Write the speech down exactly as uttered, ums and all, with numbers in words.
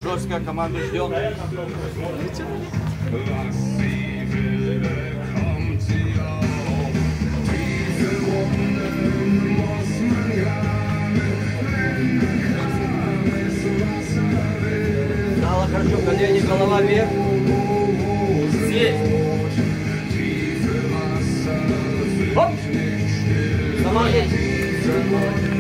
Жестко, команду ждем. Стало хорошо, колени, голова вверх. Здесь. Оп! Сама